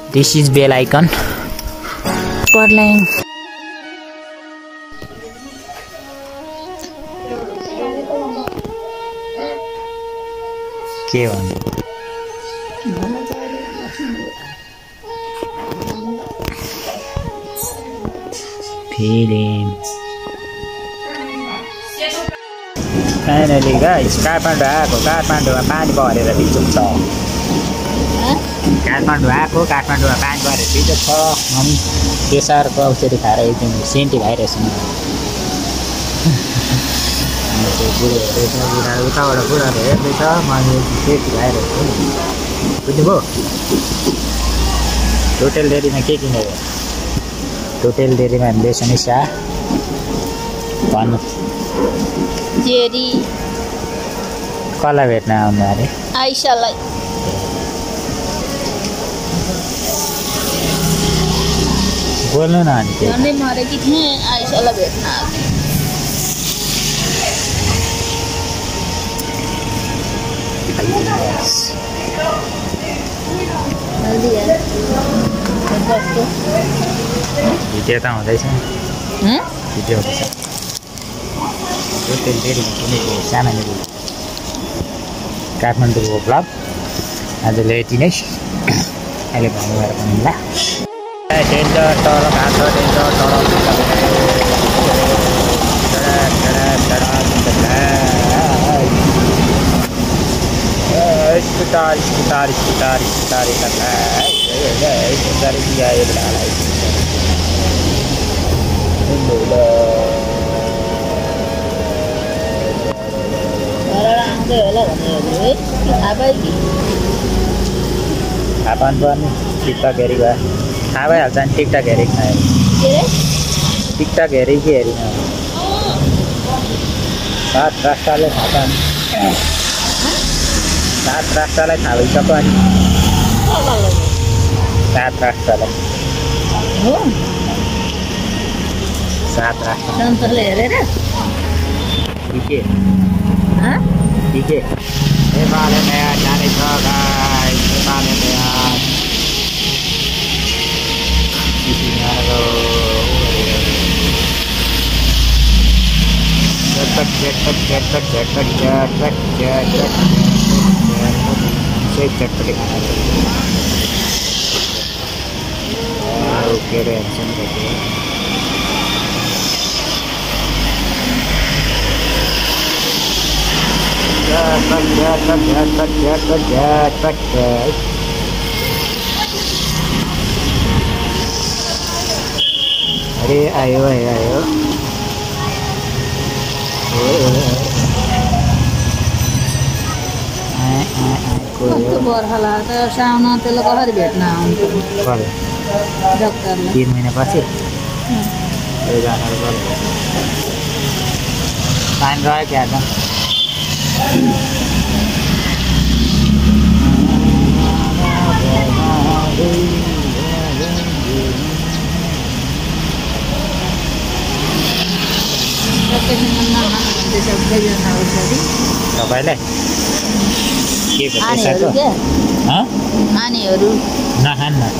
This is bell icon. Portland. के भन्नु film finally guys Kathmandu आएको काठमाडौँमा पानी भरेर बिजोक छ काठमाडौँ आएको काठमाडौँमा पानी भरेर बिजोक छ अनि प्रेसरको औषधि खाएर एकदम सेन्टी भइरहेछ उताबाट बुढाहरू हेर्दैछ मैले सेन्टी भइरहेको छु बुझ्नुभयो टोटल डेरीमा के किनेको टोटल डेरीमा बेसन इसा भन्नु जेरी कसलाई भेट्न आउनु अरे आइसालाई बोल्नु न अनि झन्डै मरेकी थिएँ आइसालाई भेट्न आएको भिडियो त हुँदैछ भिडियो हुँदैछ टोटल डेरीमा किनेको सामान्य काठमाडौँको भ्लग आजले यति नै अहिले भन्नु भएर पनि ल डेन्जर तल घाँस डेन्जर तल स्कुटर स्कुटर स्कुटर स्कुटर थाहा पाउनुपर्ने टिकटक हेरेको भए थाहा भइहाल्छ नि टिकटक हेरेको नहेरेको टिकटक हेरेको कि हेरेन सात राष्ट्रलाई थाहा पाउने सात राष्ट्रलाई थाहा भइसक्यो अनि सात राष्ट्रलाई सात राष्ट्र हेरेर के हिमालय जानेछ गाइस हिमालय चटपटे खाना के अरे अरे आयो आयो बर्खा लाग्छ साउन त्यसले कसरी भेट्न आउँछ 3 महिनापछि पानी रह्यो क्या त तपाईँलाई के नानीहरू नखान न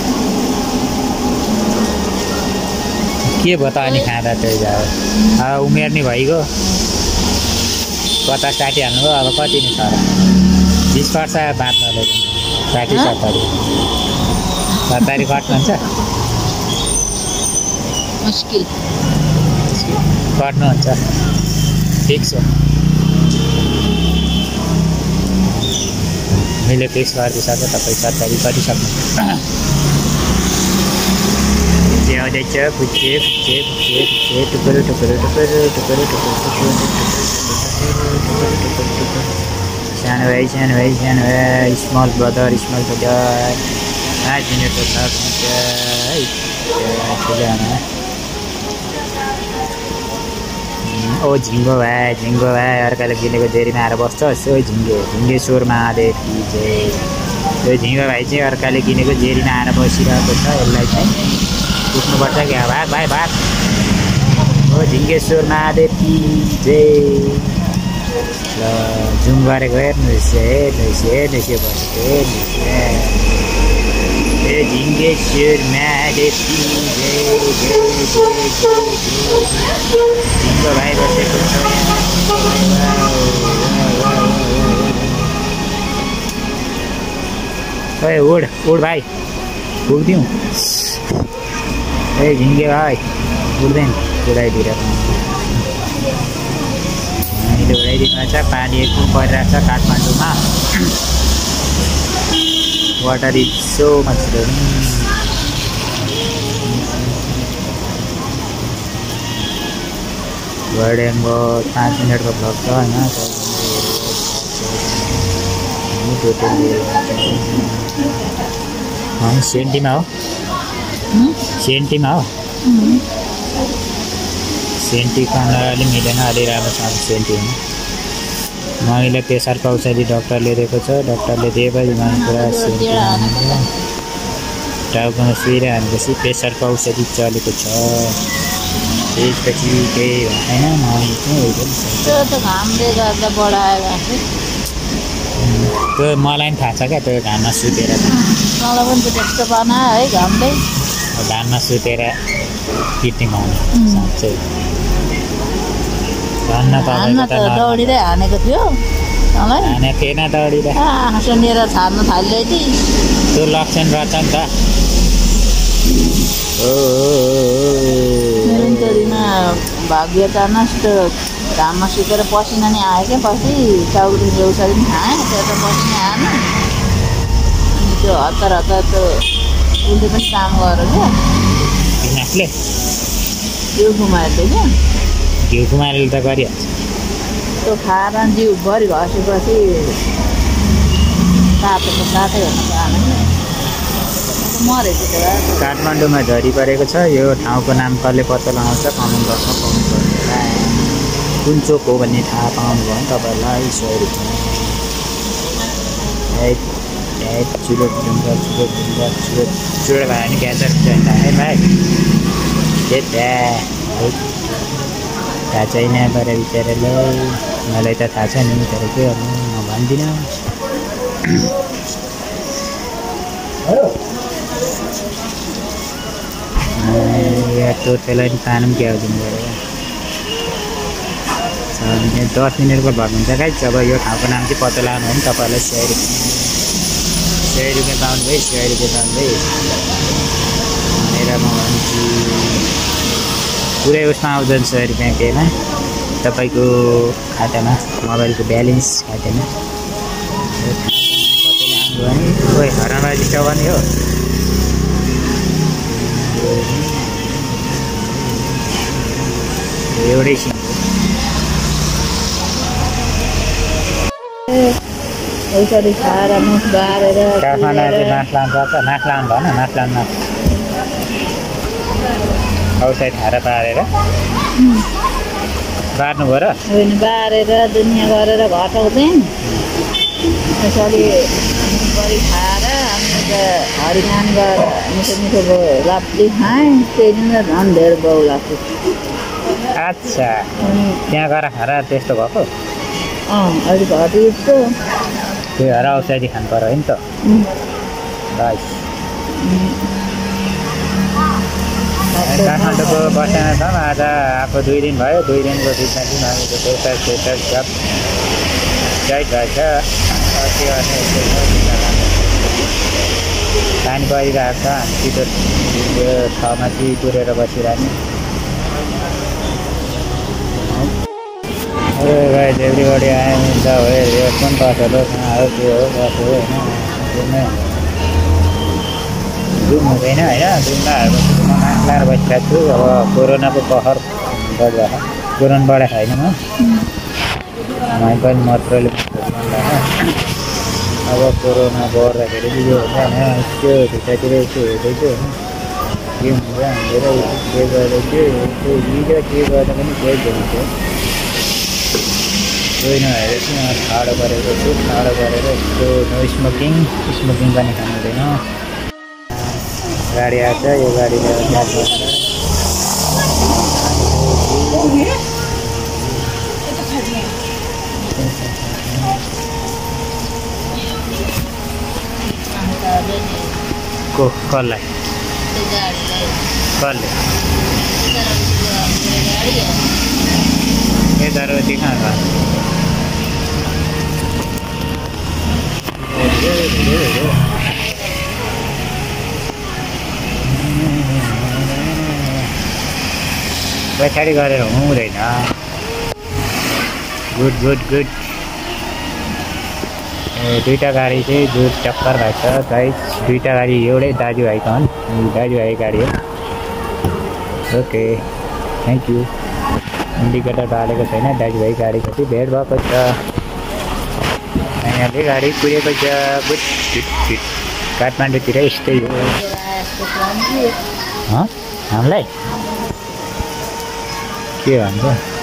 के भयो त अनि खाँदा चाहिँ अब उमेर नि भइगयो 50-60 हाल्नुभयो अब कति नै छ र 20 वर्ष बाँच्नलाई 60-70 कट्नुहुन्छ मुस्किल कट्नुहुन्छ फिक्स हो मैले फिक्स गरिदिइसक्यो तपाईँ 70 कटिसक्नु आउँदैछ पुच्छे टुकुर सानो भाइ स्मल ब्रदर ओ झिङ्गो भाइ अर्काले किनेको डेरीमा आएर बस्छ ओ झिङ्गे स्वर महादेव की जय यो झिङ्गो भाइ चाहिँ अर्काले किनेको डेरीमा आएर बसिरहेको छ यसलाई चाहिँ पुग्नुपर्छ क्या भाग ओ झिङ्गेश्वर महादेव की जय ल जुम गरेको हेर्नुहोस् बसेको ए झिङ्गे झिङ्गेश्वर महादेव की जय जय जय जय झिङ्गो भाइ बसेको छ ओए उड उड भाइ उड्दिउँ ए झिङ्गे भाइ उड्दैन उडाइदिएर हामीले उडाइदिनु छ पानी एकदम परिरहेको छ काठमाडौँमा वाटर इज सो मच बढेको 5 मिनटको भ्लग छ होइन सेन्टीमा हो सेन्टीमा हो सेन्टी खान अलिक मिलेन अलि राम्रो छ सेन्टीमा मैले प्रेसरको औषधि डक्टरले दिएको छ डक्टरले दिएपछि मलाई पुरा सेन्टी टाउकोमा सुइरह्यो भनेपछि प्रेसरको औषधि चलेको छ त्यसपछि केही भएन त्यो मलाई पनि थाहा छ क्या त्यो घाममा सुतेर मलाई पनि त त्यस्तो बनायो है घामले घाममा सुतेर किट्ने खाउने साँच्चै दौडिँदै हानेको थियो हानेको थिएन दौडिँदै सुनेर छाड्नु थाल्यो कि त्यो लक्षण रहेछ नि त मेरो त्यो दिन भाग्य त नष्ट घाममा सुतेर पसिना नि आयो क्या पछि टाउको औषधि पनि खाएँ त्यो त पसिना आएन अनि त्यो हतार हतार त उसले पनि काम गर्यो क्या नाचले जिउ घुमाएको क्या घिउ कुमारीले त गरिहाल्छ त्यो खाएर जिउभरि घसेपछि तातो तातै हुन चाहनु मरेको थियो काठमाडौँमा झरी परेको छ यो ठाउँको नाम कसले पत्ता लगाउँछ कमेन्ट बक्समा कमेन्ट गर्नु कुन चोक हो भन्ने थाहा पाउनुभयो भने तपाईँहरूलाई 100 रुपियाँ चुरोट भयो भने क्यान्सर हुन्छ है भाइ थाहा छैन पर बिचरालाई मलाई त थाहा छ नि तर के गर्नु म भन्दिनँ टोटलाई पनि खानु पनि क्याउदिनु पऱ्यो 10 मिनटको भ्लग हुन्छ गाइस जब यो ठाउँको नाम चाहिँ पत्ता लगाउनु हो भने तपाईँहरूलाई 100 रुपियाँ पाउनुभयो 100 रुपियाँ पाउनुभयो भनेर म भन्छु पुरै उसमा आउँदैन 100 रुपियाँ केमा तपाईँको खातामा मोबाइलको ब्यालेन्स खातामा पत्ता लगाउनु भयो भने ओइ हरामबाजी चौबन्दी हो एउटै सिङ औषधि खाएर मुख बारेर काठमाडौँ चाहिँ नाच लाउनु पर्छ नाच लाउनु भएन नाच लाउनु औषधि खाएर पारेर बार्नु भयो र होइन बारेर दुनियाँ गरेर घटाउँदैन त्यसरी मुखभरि खाएर अनि त हरिनाम गरेर मिठो मिठो लाप्ली खाएँ त्यही दिन झन् धेरै बाउ लाग्छ अच्छा त्यहाँ गएर खाएर त्यस्तो भएको अलिक घटिएको त्यही भएर औषधि खानु पर्यो नि त राइट काठमाडौँको बस्यामा छौँ आज आएको 2 दिन भयो 2 दिनको बिचमा चाहिँ हामीको प्रेसर सब टाइट भएछ पानी परिरहेको छ हामी छिटो यो ठाउँमा चाहिँ कुरेर बसिरहने गाइस एभ्रीबडी आयो हुन्छ हो यो कुन पसलो कहाँ हो के हो कसो हो होइन जुम हुँदैन होइन जुममा हालेपछि म लाएर बसिरहेको छु अब कोरोनाको कहर बढिरहेको कोरोना बढेको होइन म पनि मत्रले अब कोरोना बढ्दाखेरि चाहिँ यो हुन्छ होइन त्यो भित्रतिर यसो हेर्दैछु होइन के हुन्छ हामीहरू के गर्दैछु हिजो के गर्दा पनि केही देखिन्छ कोही नभएर चाहिँ ठाडो गरेको छु ठाडो गरेर यस्तो नो स्मोकिङ पनि खानु हुँदैन गाडी आएको छ यो गाडीले को कसलाई त्यो गाडीलाई कसले गाडी हो ए दरवाजी कहाँ गयो पछाडि गरेर हुँदैन गुड गुड गुड दुईटा गाडी चाहिँ जो टक्कर भएको छ गाइस दुईटा गाडी एउटै दाजुभाइको हुन् दाजुभाइ गाडी हो ओके थ्याङ्क यू इन्डिकेटर बालेको छैन दाजुभाइ गाडीको चाहिँ भेट भएको छ यहाँले गाडी कुरेको छ गुड गुड गुड काठमाडौँतिर यस्तै हो हामीलाई के भन्छ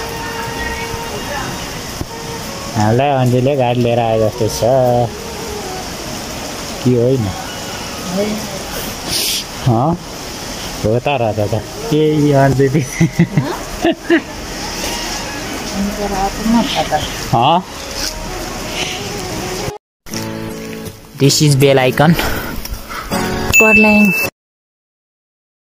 हामीलाई अन्जुले गाडी लिएर आए जस्तो छ कि होइन हो त रहेछ त के अन्जुली दिस इज बेल आइकन